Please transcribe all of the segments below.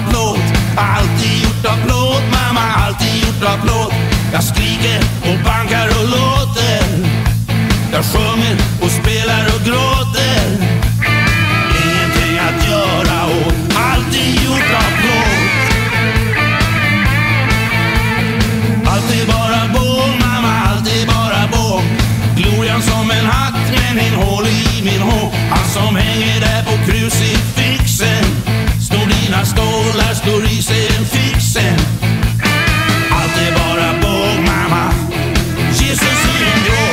av plåt, alltid gjort av plåt, mamma, alltid gjort av plåt. Jag skriker och bankar och låter, jag sjunger och spelar och gråter. Ingenting att göra åt, alltid gjort av plåt. Alltid bara båg, mamma, alltid bara båg. Glorian som en hatt med en hål i min hår. Han som hänger där på krucifixen, snor dina stålar, slår i sig en fixen. Alltid bara båg, mamma, Jesus i en grå.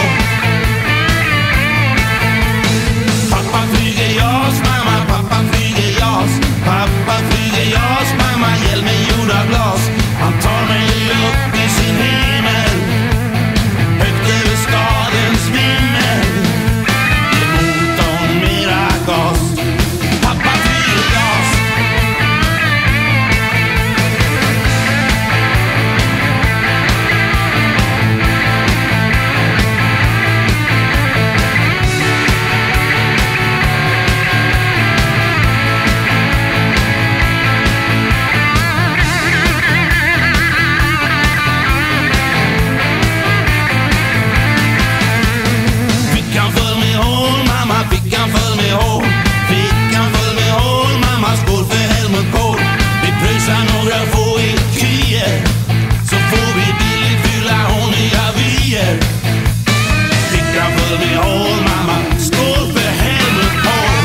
Pappa flyger jas, mamma, pappa flyger jas. Pappa flyger jas, mamma, hjälmen gjord av glas. Han tar mig upp i sin himmel, högt över stadens vimmel. Ge motorn mera gas, pappa flyger jas. Fickan full med hål, mamma, fickan full med hål. Fickan full med hål, mamma, skål för Helmut Kohl. Vi pröjsar några få i kyer, så får vi billigt fylla håniga vyer. Fickan full med hål, mamma, skål för Helmut Kohl.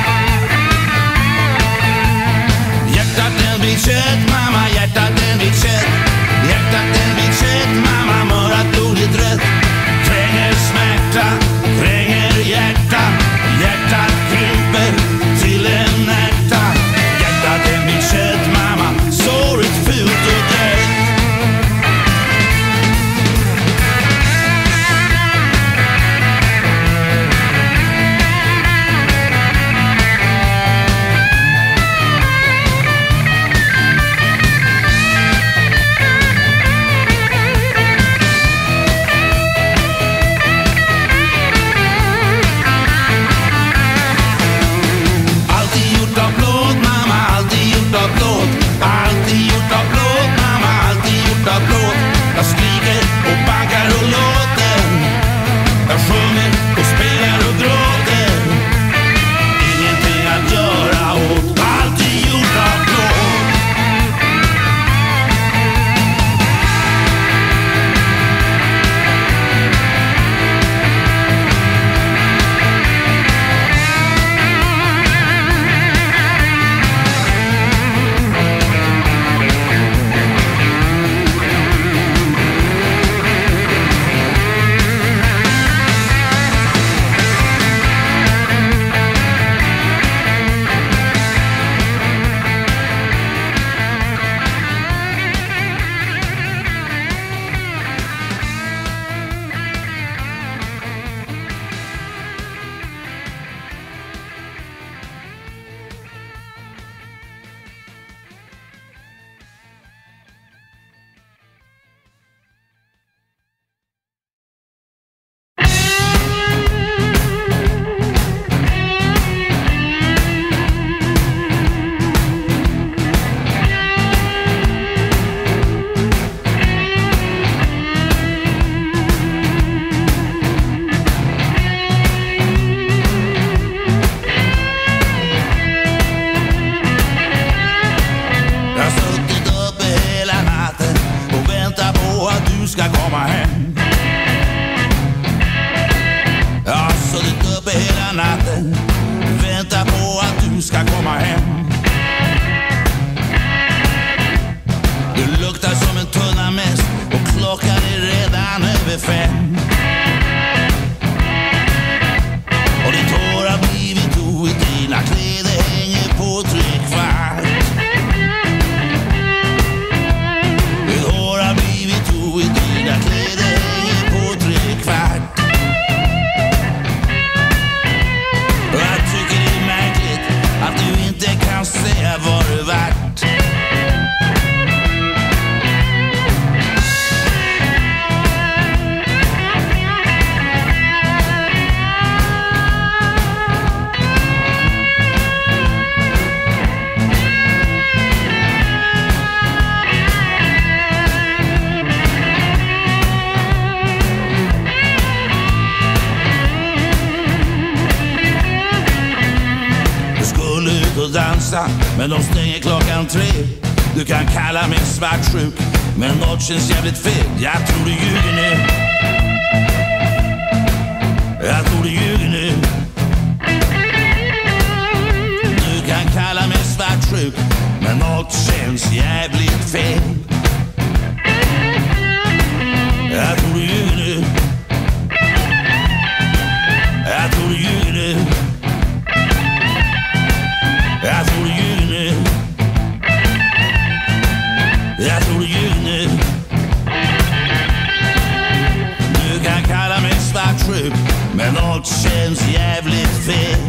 Hjärtat den blir kött, mamma, hjärtat den blir kött. Hjärtat den blir kött, mamma, mörat blodigt rött. Tränger smärta, tränger hjärta. Hjärtat krymper till en ärta. Hjärtat den blir kött, mamma, såret fult och dött. Alltid gjort av plåt, mamma, alltid gjort av plåt. Alltid gjort av plåt, mamma, alltid gjort av plåt. Jag skriker och bankar och låter, jag sjunger och spelar och gråter. Ingenting att göra åt, alltid gjort av plåt. Jag har suttit uppe hela natten och väntar på att du ska komma hem. Jag har suttit uppe hela natten, väntar på att du ska komma hem. Du luktar som en tunna mest och klockan är redan över 5. Och ditt hår har blivit oigt, dina kläder hänger på 3/4. Ditt hår har blivit oigt, dina kläder hänger på 3/4. Och jag tycker det är märkligt att du inte kan säga vad du varit. och dansa, men de stänger klockan 3. Du kan kalla mig svartsjuk, men något känns jävligt fel. Jag tror du ljuger nu. Jag tror du ljuger nu. Du kan kalla mig svartsjuk, men något känns jävligt fel. Jag tror du ljuger nu. Jag tror du ljuger nu. Jag tror du ljuger nu. Jag tror du ljuger nu. Du kan kalla mig svartsjuk, men något känns jävligt fel.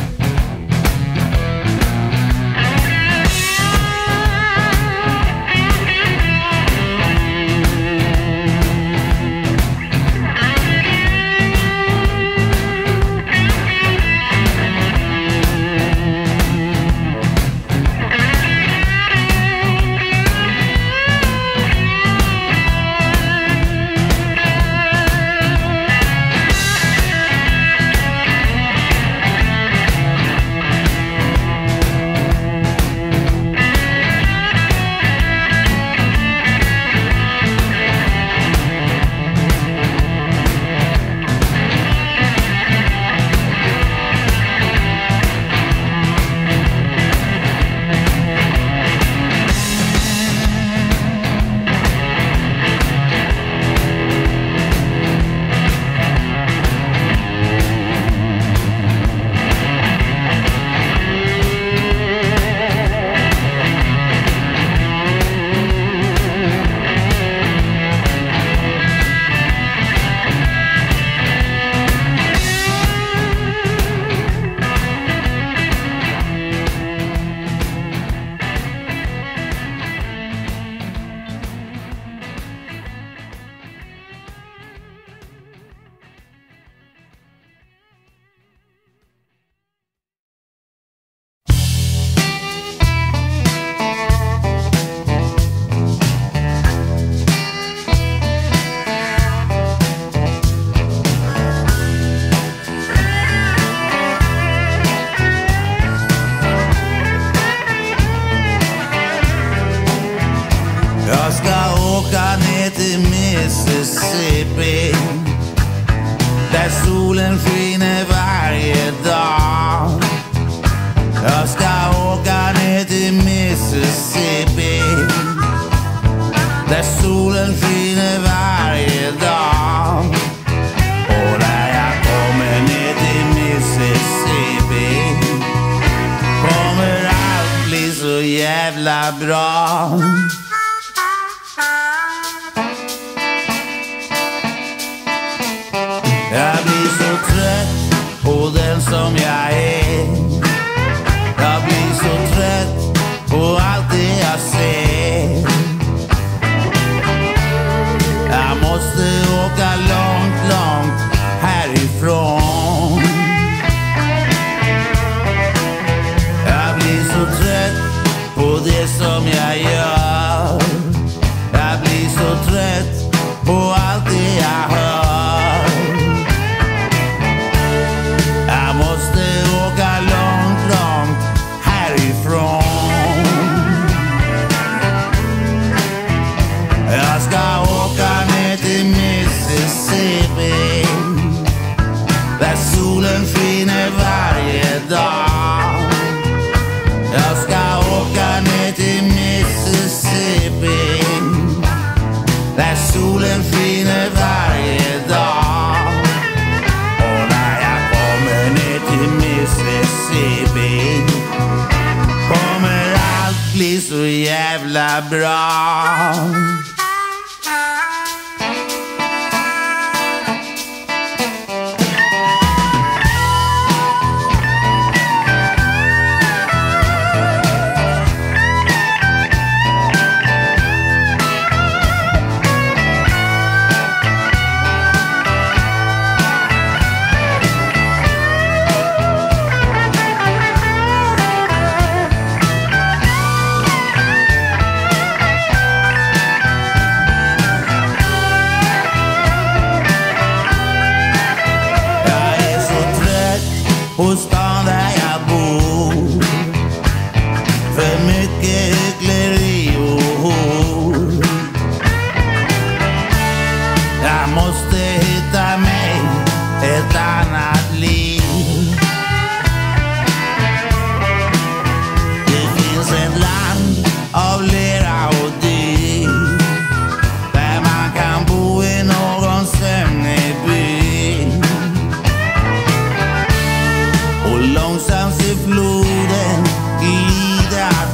Jag ska åka ner till Mississippi, där solen skiner varje dag. Jag ska åka ner till Mississippi, där solen skiner varje dag. Och när jag kommer ner till Mississippi kommer allt bli så jävla bra. Jag blir så trött på den som jag är. Jag blir så trött på allt det jag ser. Jag måste åka långt, långt härifrån. Jag blir så trött på det som jag gör. Jag blir så trött på allt det jag hör. Jag måste åka långt, långt härifrån. Jag ska åka ner till Mississippi, där solen skiner varje dag. Jag ska åka ner till Mississippi, där solen skiner varje dag. Och när jag kommer ner till Mississippi kommer allt bli så jävla bra.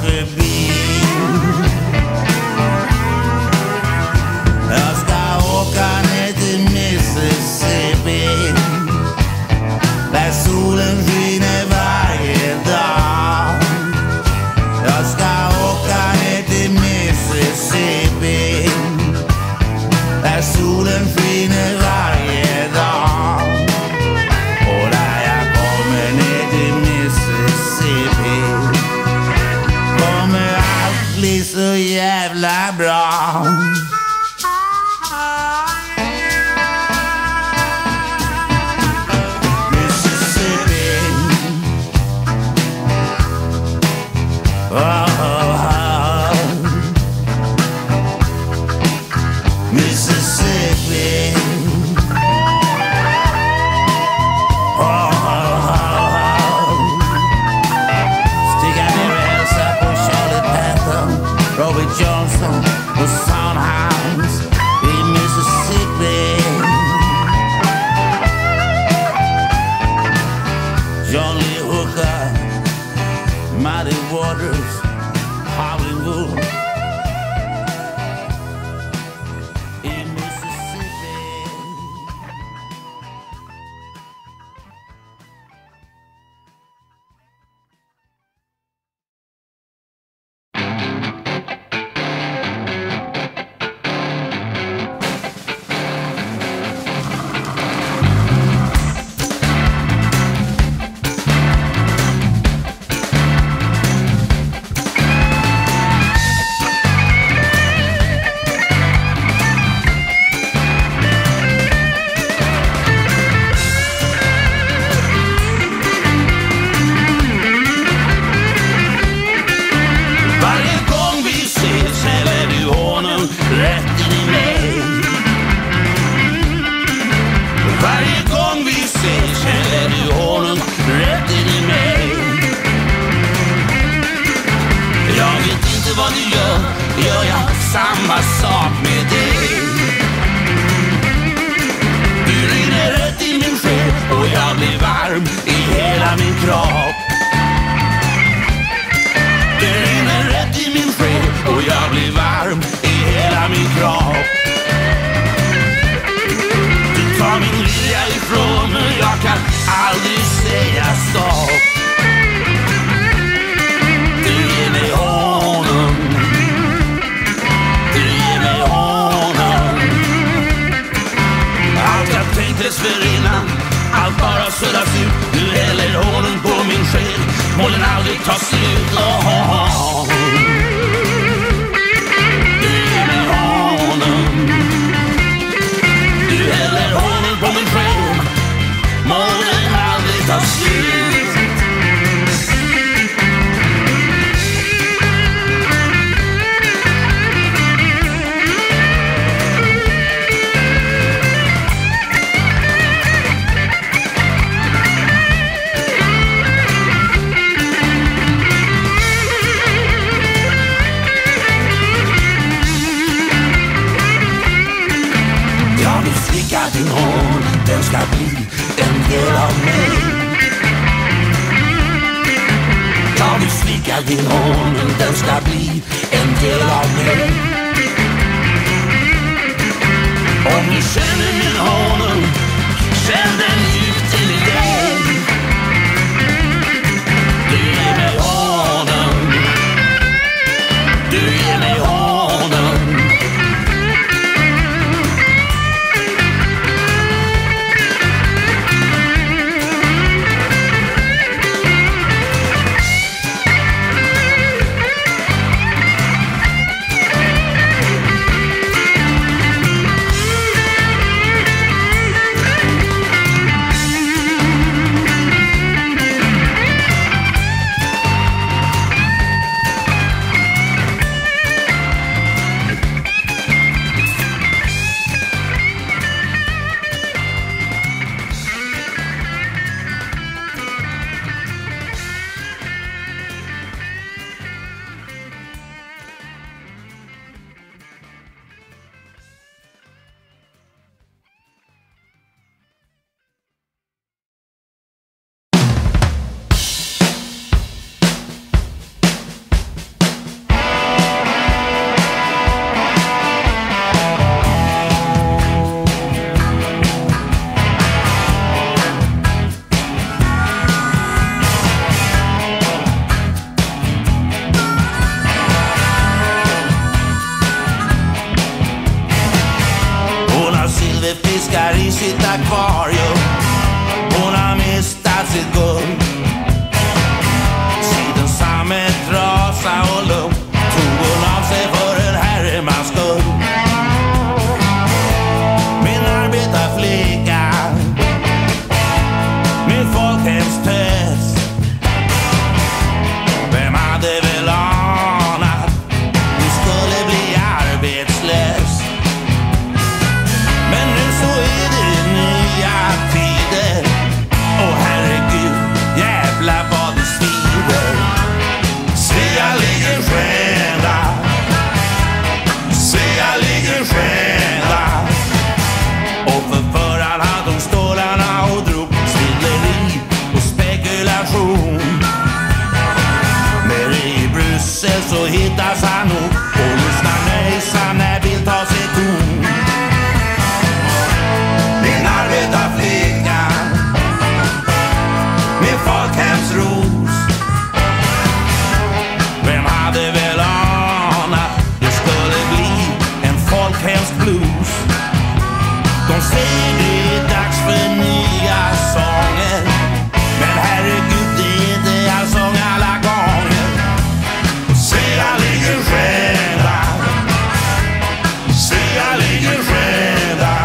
förbi. Jag ska åka ner till Mississippi, där solen skiner varje dag. Jag ska åka ner till Mississippi, där solen skiner varje dag. Och där jag kommer ner till Mississippi kommer allt bli så jävla bra. Mississippi, oh, oh, oh. Mississippi, oh, oh, oh. Sticka ner och hälsa på Charlie Patton, Robert Johnson och Soundhouse i Mississippi. John Lee Hooker, Muddy Waters, Hollywood i Mississippi. Varje gång vi ses häller du honung rätt in i mig. Varje gång vi ses häller du honung rätt in i mig. Jag vet inte vad du gör jag samma sak med dig. Du rinner rätt i min själ och jag blir varm i hela min kropp. Du rinner rätt i min själ och jag blir varm i hela min kropp. Du tar min vilja ifrån mig, jag kan aldrig säga stopp. Du ger mig honung, du ger mig honung. Allt jag tänkte dessförinnan, allt bara suddas ut. Du häller honung på min själ, målen aldrig tar slut. Oh. Du ger mig honung, du häller honung på min själ, målen aldrig tar slut. Din honung, den ska bli en del av mig. Jag vill slicka din honung, den ska bli en del av mig. Om du känner min honung, känn den djupt in i dig. Du ger mig honung, du ger mig honung. akvarium. Hon har mistat sitt guld. Siden samme trasa och luft tog hon av sig för en herremans skull. Min arbetarflicka, min folkhemstös. Vem hade väl anat du skulle bli arbetslös? Men nu så är det nya tider. Åh herregud, jävla vad det svider. Svea ligger skända, Svea ligger skända. Och förföraren han tog stålarna och drog stilleri och spekulation. Nere i Bryssel så hittas han nog och lyssnar nöjsam när Bildt tar sig ton. Min arbetarflicka, min folkhemsros. Vem hade väl anat det skulle bli en folkhemsblues? De säger det är dags för nya sånger, men herregud det är inte jag sång alla gånger. Svea ligger skända, Svea ligger skända.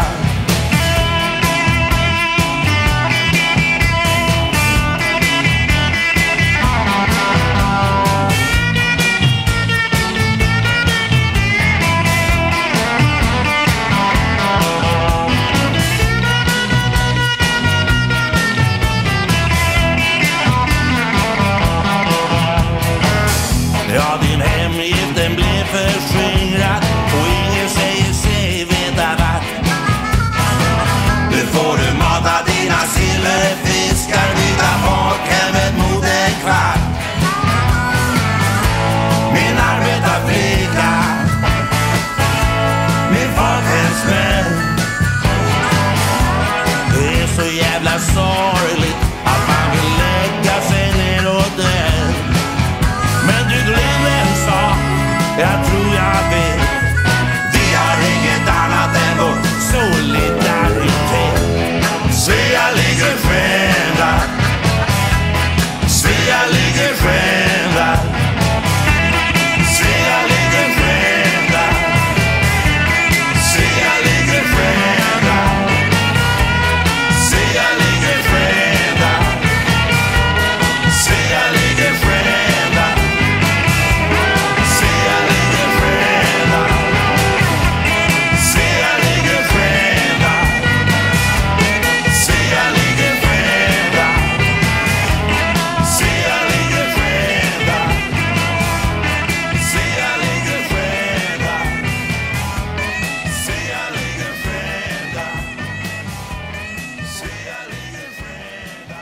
Ja, din hemgift den blev förskingrad och ingen säger sig veta vart. Nu får du mata dina silverfiskar, byta folkhemmet mot en kvart. Min arbetarflicka, min folkhemsvän. Det är så jävla sorgligt att man vill lägga sig ner och dö. Men du glömmer en sak, jag tror jag vet. Vi har inget annat än vår solidaritet. Svea ligger skända, Svea ligger skända, Svea ligger skända, Svea ligger skända, Svea ligger skända, Svea ligger skända. Svea ligger skända, Svea ligger skända, Svea ligger skända, Svea ligger skända, Svea ligger skända, Svea ligger skända, Svea ligger skända.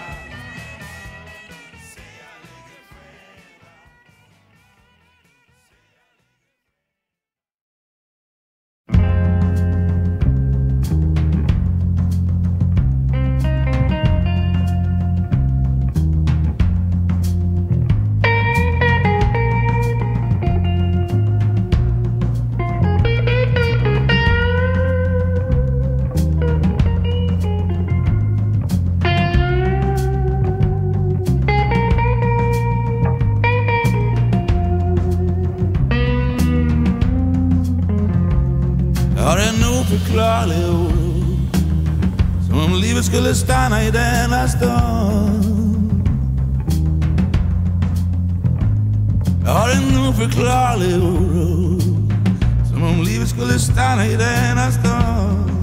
Jag har en oförklarlig oro, som om livet skulle stanna i denna stund. Jag har en oförklarlig oro, som om livet skulle stanna i denna stund.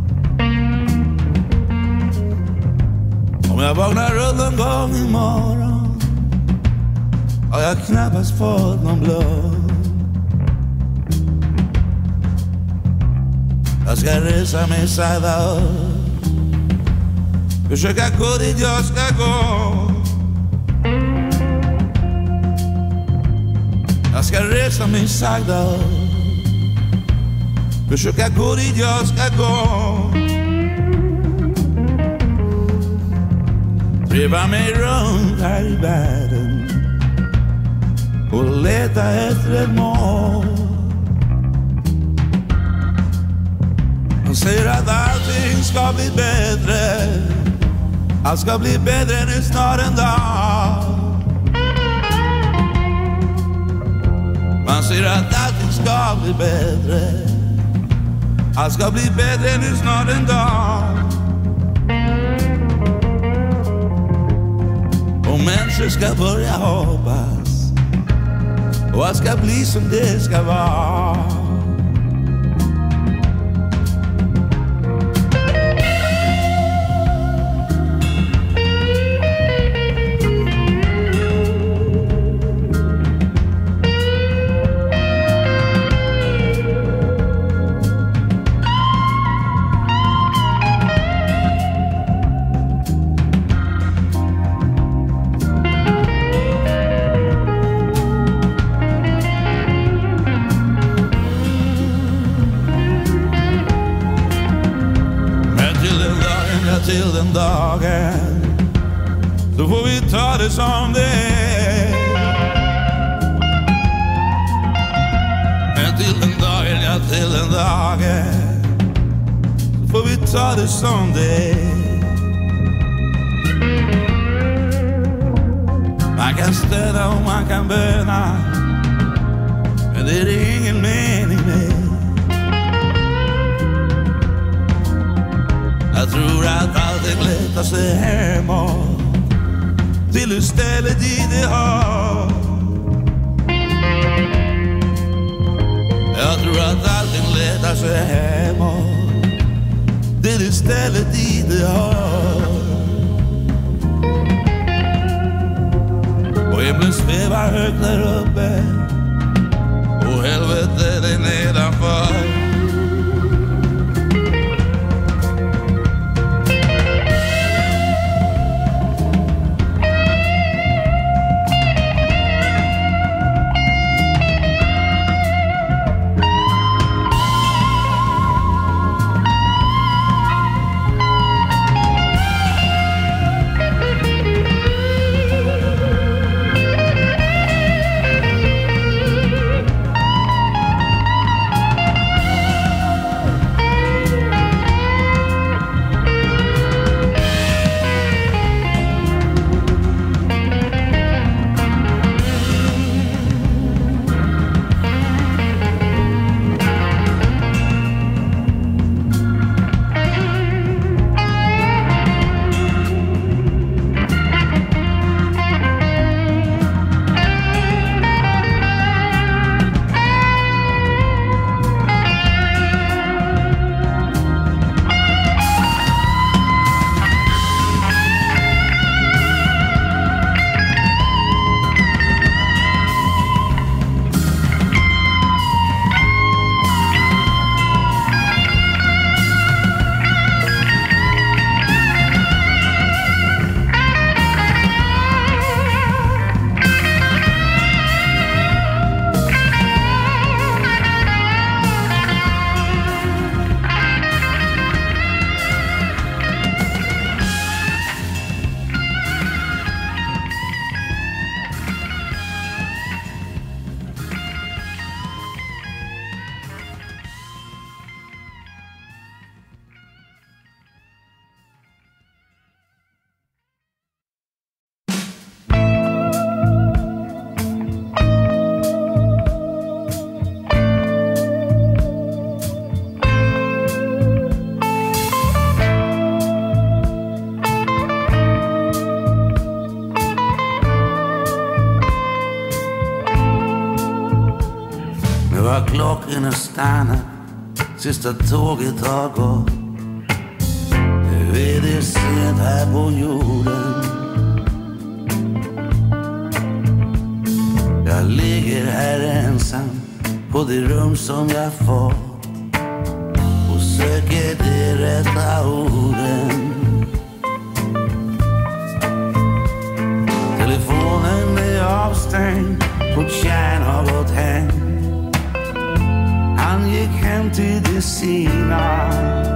Om jag vaknar upp någon gång imorgon har jag knappast fått någon blod. Jag ska resa mig sakta upp, försöka gå dit jag ska gå. Jag ska resa mig sakta upp, försöka gå dit jag ska gå. Driva mig runt här i världen och leta efter ett mål. De säger att allting ska bli bättre. Allt ska bli bättre nu snart en dag. Man säger att allting ska bli bättre. Allt ska bli bättre nu snart en dag. Och människor ska börja hoppas. Och allt ska bli som det ska vara. Till den dagen så får vi ta det som det är. Men till den dagen, ja till den dagen så får vi ta det som det är. Man kan stöda och man kan böna, men det är ingen mening med. Jag tror att allting letar sig hemåt till istället dit det har. Jag tror att allting letar sig hemåt till istället dit det har. Och himlen svävar högt där uppe och helvetet är nedanför. Klockan är stannat, sista tåget har gått. Nu är det sent här på jorden. Jag ligger här ensam på det rum som jag fått och söker de rätta orden. Telefonen är avstängd och kärn har gått hem. Han gick hem till de sina.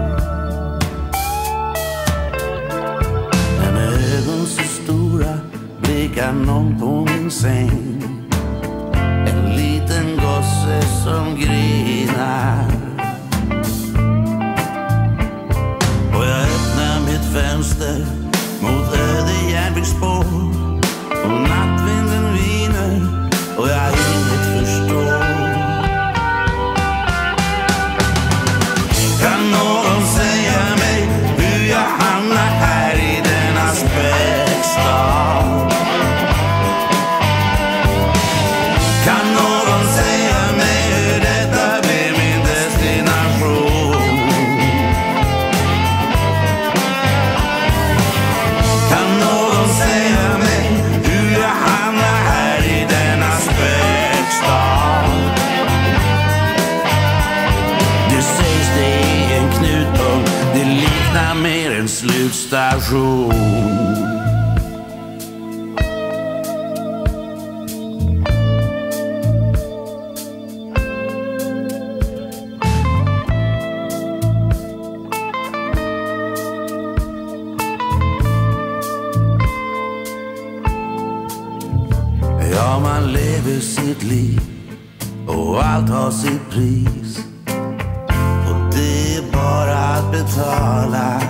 Men med ögon så stora blickar någon på min säng. En liten gosse som grinar. Och jag fönster mot öde järnvägsspår. Och nattvinden viner och jag inget förstår. Kan någon säga mig hur jag hamnar här i denna spökstad? Kan någon säga mig hur detta blir min destination? Kan någon säga mig hur jag hamnar här i denna spökstad? Det sägs det är en knutpunkt, det liknar mer en slutstation. Ja, man lever sitt liv och allt har sitt pris. Och det är bara att betala.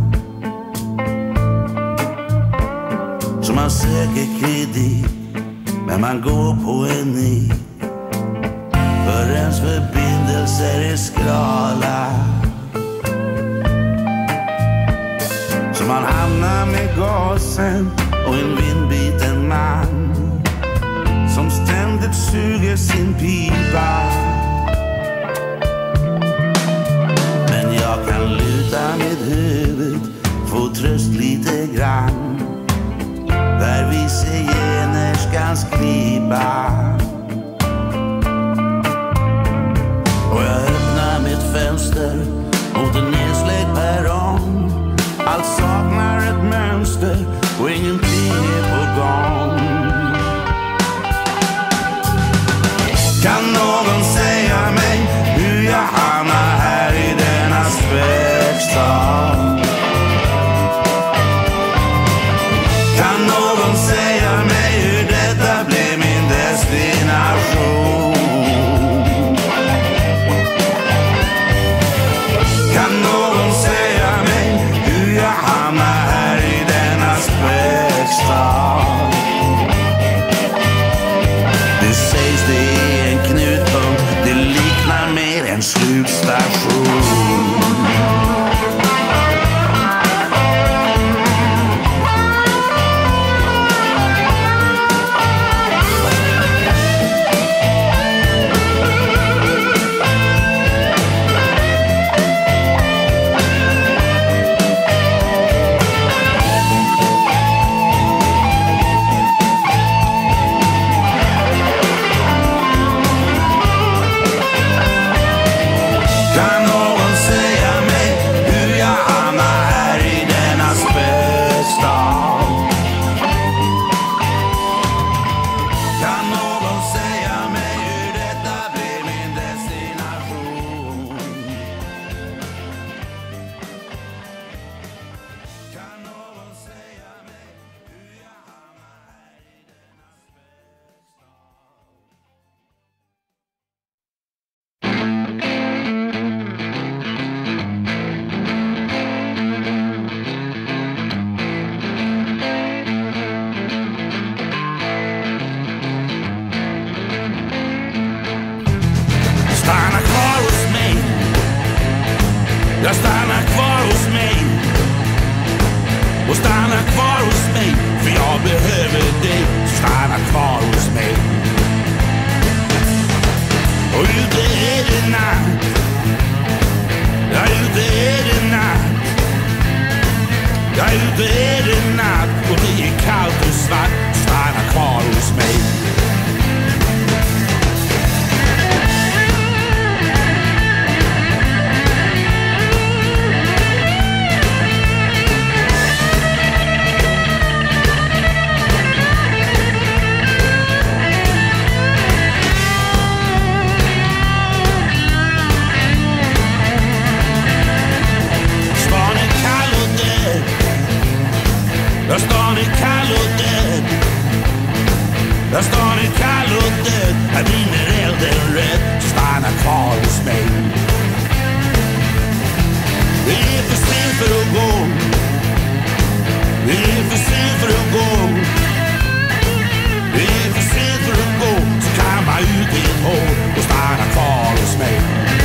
Så man söker kredit, men man går på en nit. För ens förbindelser är skrala. Så man hamnar med gasen och en vindbiten man som ständigt suger sin pipa. Men jag kan luta med huvudet, få tröst lite grann där vi zigenerskans knipa. Och jag öppnar mitt fönster mot en nedsläckt perrong. Allt saknar ett mönster och ingenting är på gång. Kan någon säga mig hur jag hamnar här i denna spökstad? Kan någon säga mig hur detta blir min destination? Kan någon säga mig hur jag hamnar här i denna spökstad? Det sägs det är en knutpunkt, det liknar mer en slutstation. Kan någon säga mig hur jag hamnar här i denna spökstad? Kan någon säga mig hur detta blir min destination? Kan någon säga mig hur jag hamnar här i denna spökstad? Stanna kvar hos mig. Jag stannar kvar hos mig. Och stanna kvar hos mig, för jag behöver dig. Stanna kvar hos mig. Och ute är det natt. Ja, ute är det natt. Ja, ute är det natt. Och det är kallt och svart. Stanna kvar hos mig. Stan är kall och död. Ja, stan är kall och död. Ja, stan är kall och död. Här brinner elden röd. Stanna kvar hos mig. Det är för sent för att gå. Det är för sent för att gå. Det är för sent för att gå. Så kan man ut ditt hår och stanna kvar hos mig.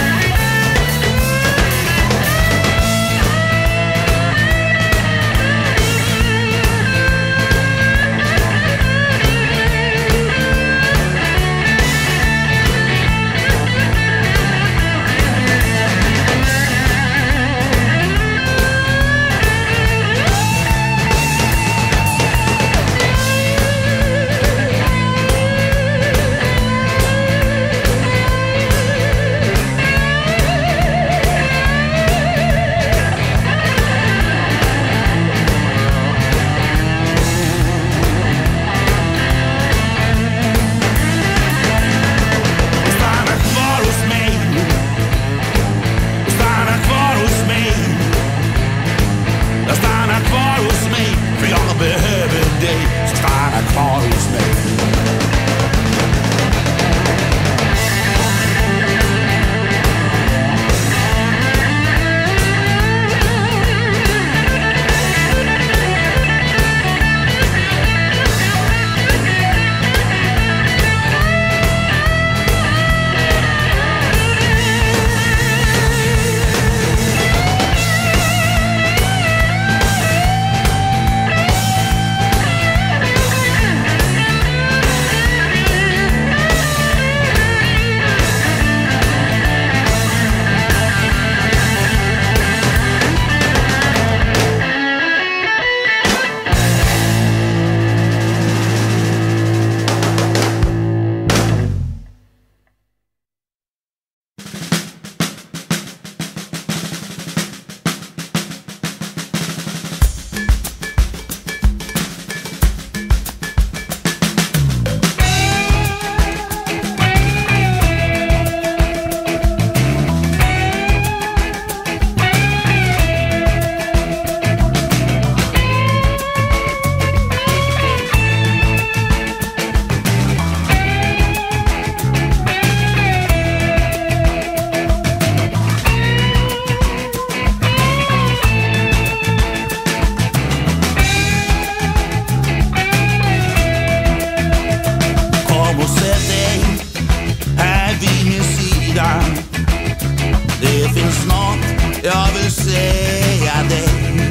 Det finns något jag vill säga dig.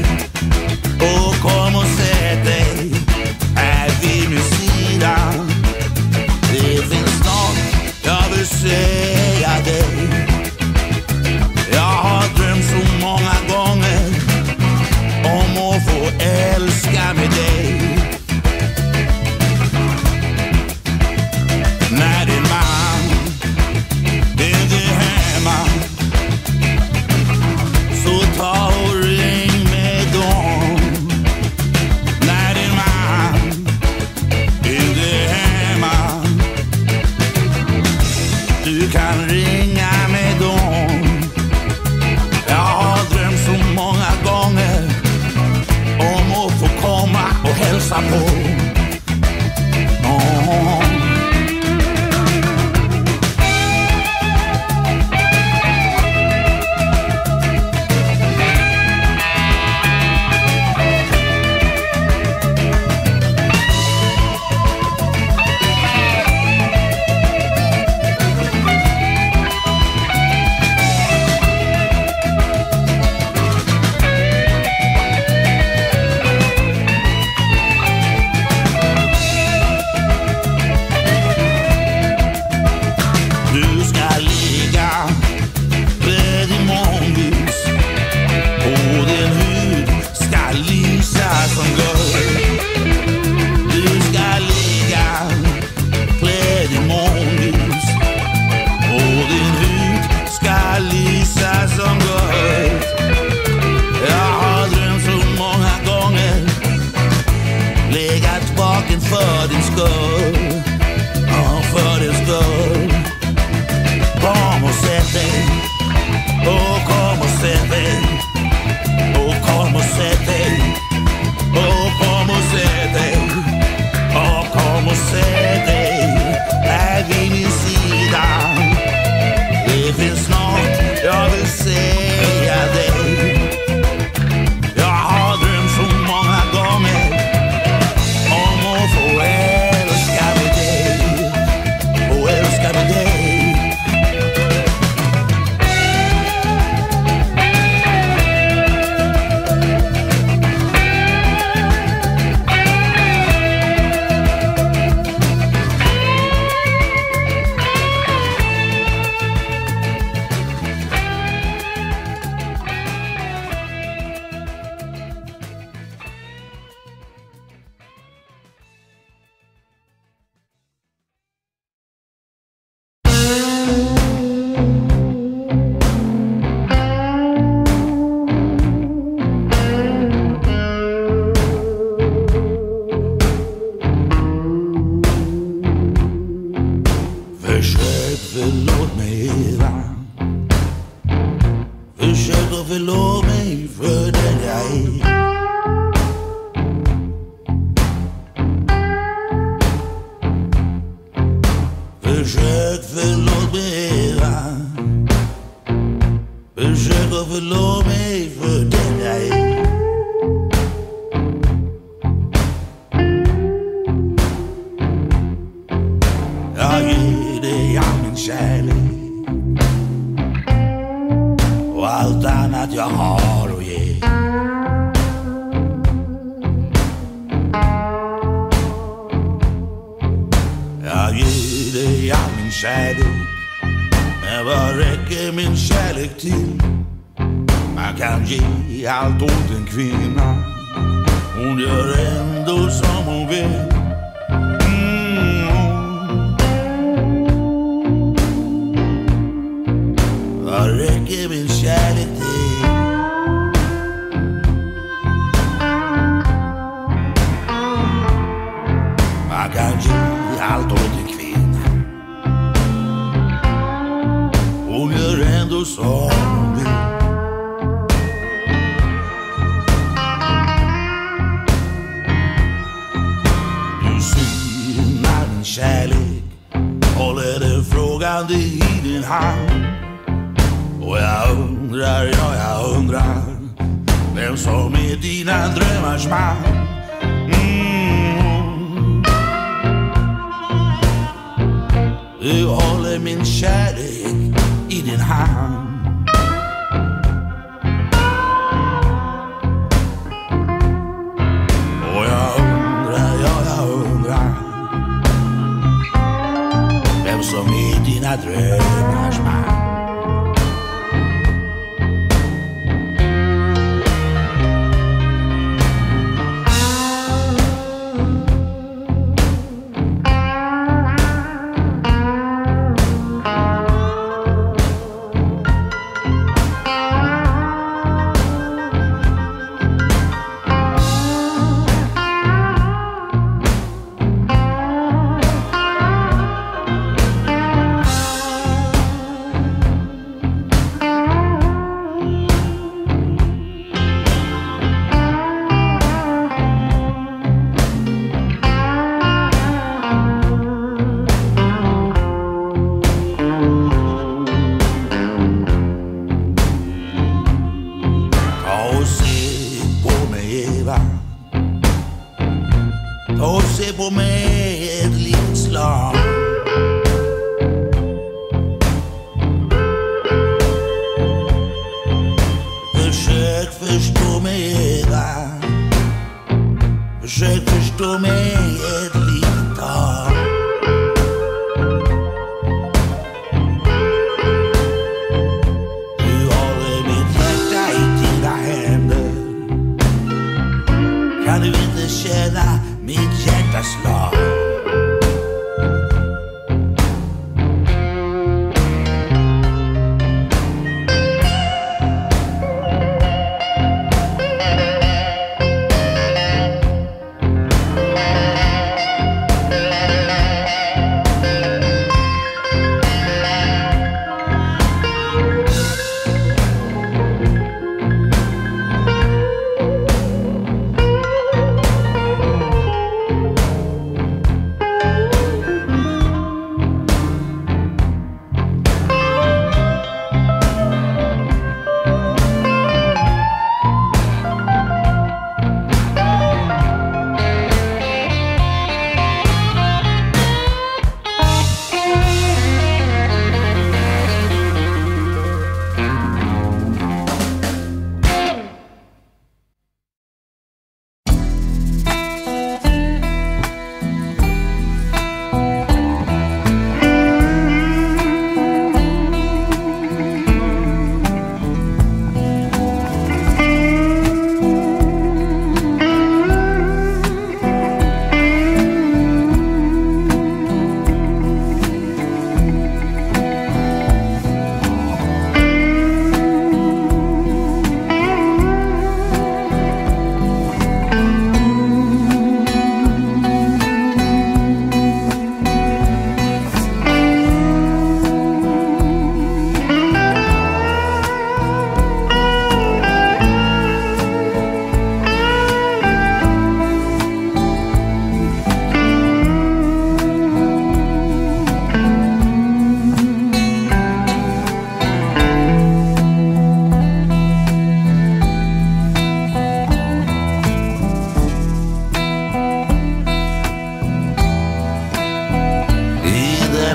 Och kom och sätt dig här vid min sida. Det finns något jag vill säga dig. Jag har drömt så många gånger om att få älska med dig. När din man inte är hemma, så ta och ring med dem. När din man inte är hemma, du Försök förlåt mig, va? Försök att förlåt mig för den jag är. Jag ger dig all min kärlek och allt annat jag har att ge. Jag ger dig all min kärlek, men vad räcker min kärlek till? Man kan ge allt åt en kvinna, hon gör ändå som hon vill. Vad räcker min kärlek till? Man kan ge allt åt en kvinna, hon gör ändå som hon vill. Du synar din kärlek, håller den frågande i din hand. Och jag undrar, ja jag undrar, vem som är dina drömmars man. Du håller min kärlek i din hand. Och jag undrar, ja jag undrar, vem som är dina drömmars man.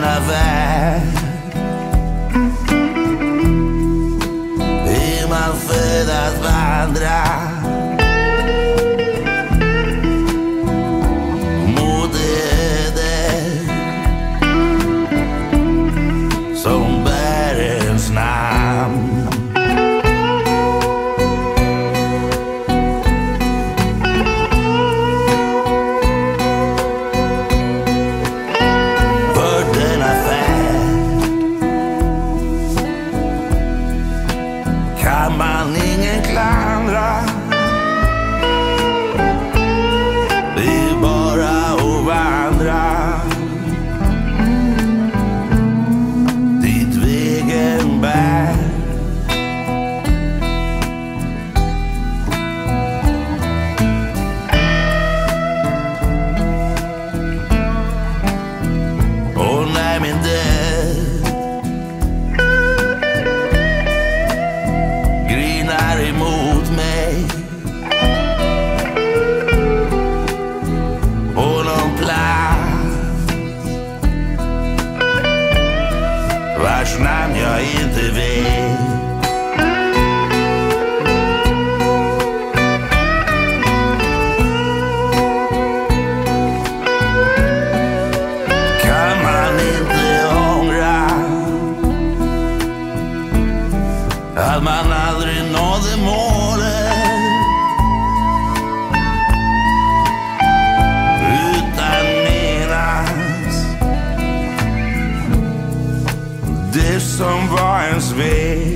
denna värld är man född att vandra mot ödet som bär ens namn. Kan man ingen klandra, det är bara att vandra dit vägen bär. Och när min död emot mig på någon plats vars namn jag inte vet, kan man inte ångra att man aldrig nådde målet utan menas det som var ens väg.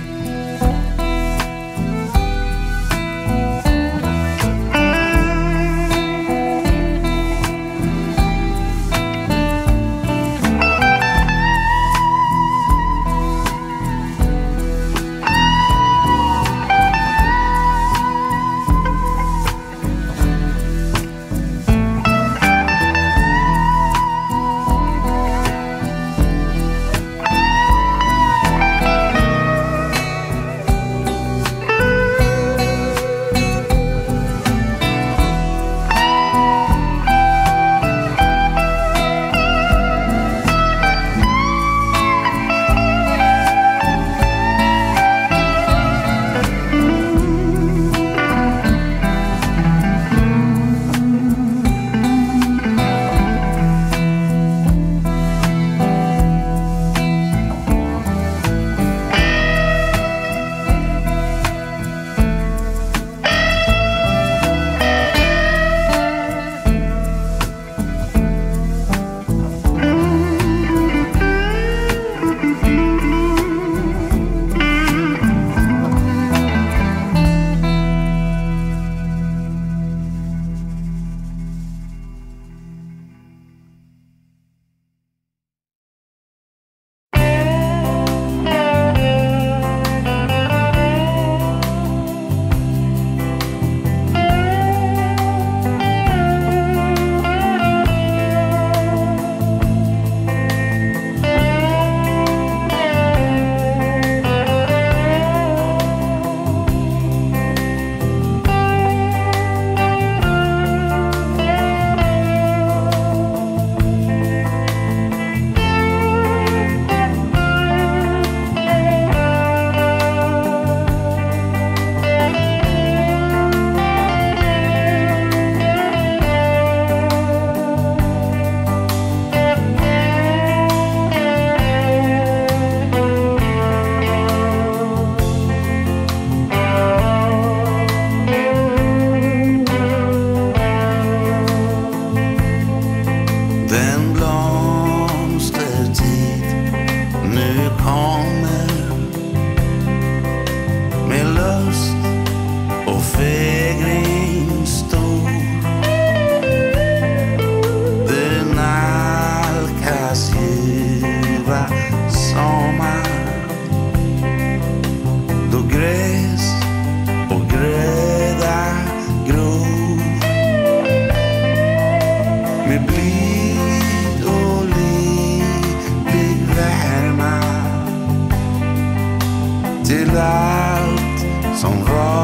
till allt som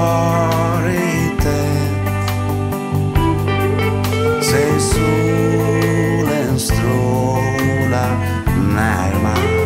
varit ett. Säg solen strålar närmare.